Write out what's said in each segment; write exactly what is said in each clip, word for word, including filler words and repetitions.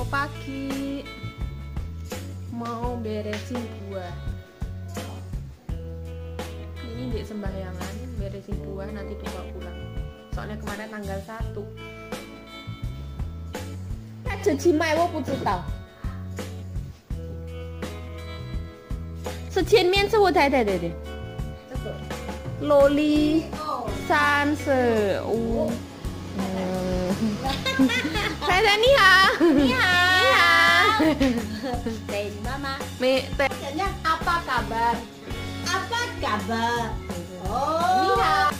Mau pagi, mau beresin buah. Ini di sembahyangan, beresin buah nanti dibawa pulang. Soalnya kemarin tanggal satu. 这期卖我不知道，是前面是我太太的的。这个萝莉三十五。嗯，太太你好，你好，你好。对，妈妈。没对。Apa kabar? Apa kabar? Oh. 你好。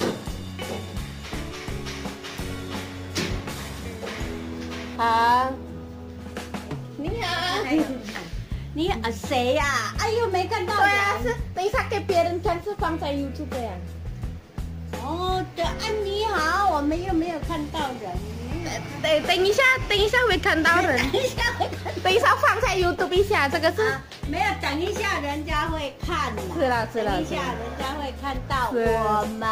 好。你好。 你啊谁呀？哎呦，没看到人。 对啊，是等一下给别人看，是放在 YouTube 的呀。 哦，对啊，你好，我们又没有看到人。 等等一下，等一下会看到人。 等一下会看。 等一下放在 YouTube 一下，这个是、 啊、没有，等一下人家会看的。 是了是了。 等一下人家会看到我们。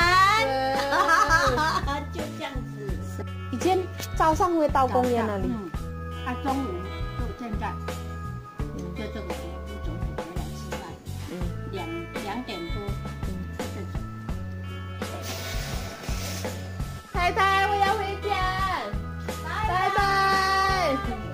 就这样子。 以前早上会到公园那里。 嗯。啊，中午就现在，就这个时候不中午回来吃饭。嗯。两两点多。 太太，我要回家，拜拜，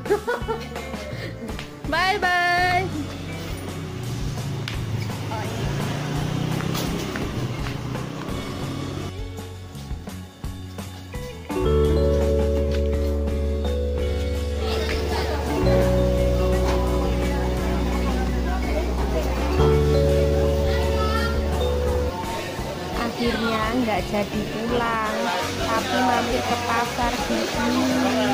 拜拜。Akhirnya nggak jadi pulang, tapi mampir ke pasar gigi.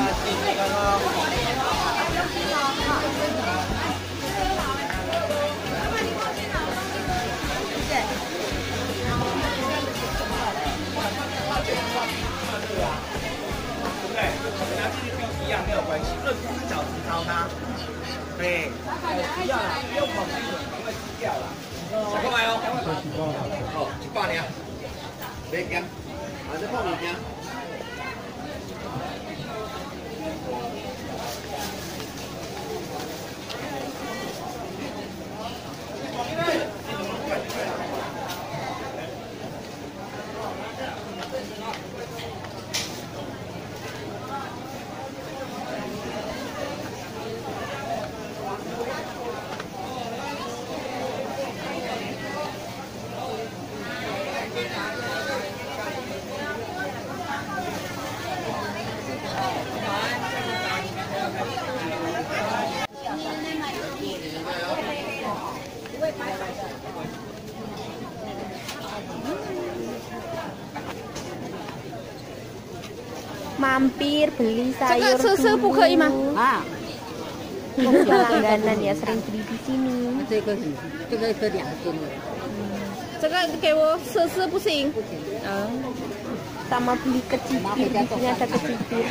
Mampir beli sayur dulu. Ah, udah langganan ya, sering beli di sini. 这个这个是两斤的。 这个给我试试不行。嗯。Sama beli kecipir, di sini ada kecipir.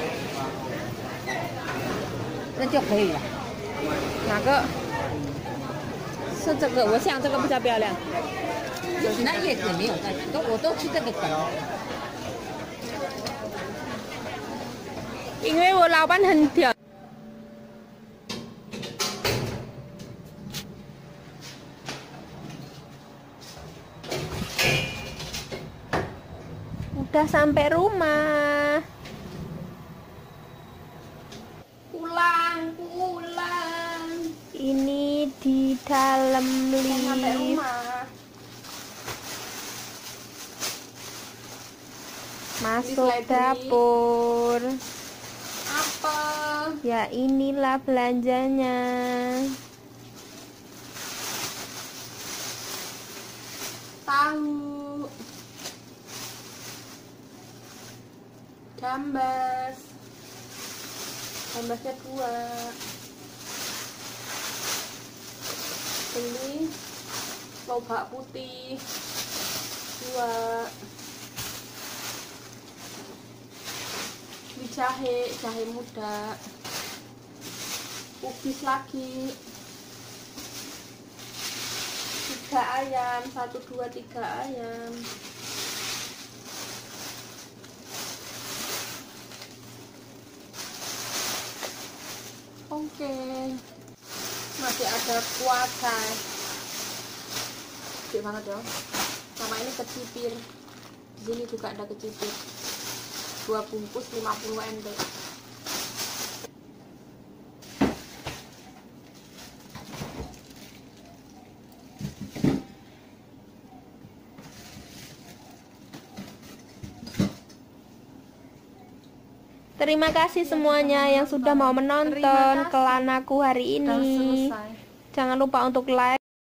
那就可以了。 哪个？是这个，我想这个比较漂亮。 就是那叶子没有在，都我都吃这个梗。 因为我老板很挑。Udah sampai rumah. Pulang, pulang. Ini di dalam lift. Masuk dapur. Apa? Ya inilah belanjanya. Tahu. Gambas. Gambasnya dua. Ini lobak putih dua. Jahe, jahe muda, kubis lagi, tiga ayam, satu dua tiga ayam. masih ada kuah. Gede banget ya. Sama ini kecipir. Di sini juga ada kecipir. Dua bungkus lima puluh ente. Terima kasih semuanya yang sudah mau menonton kelanaku hari ini. Jangan lupa untuk like.